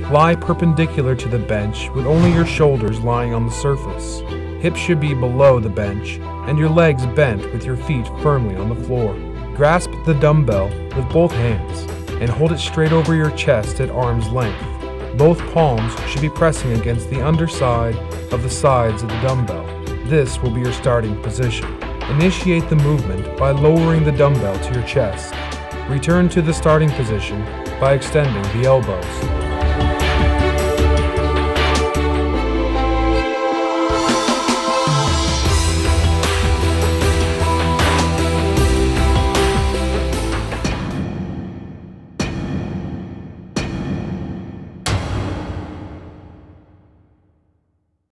Lie perpendicular to the bench with only your shoulders lying on the surface. Hips should be below the bench and your legs bent with your feet firmly on the floor. Grasp the dumbbell with both hands and hold it straight over your chest at arm's length. Both palms should be pressing against the underside of the sides of the dumbbell. This will be your starting position. Initiate the movement by lowering the dumbbell to your chest. Return to the starting position by extending the elbows.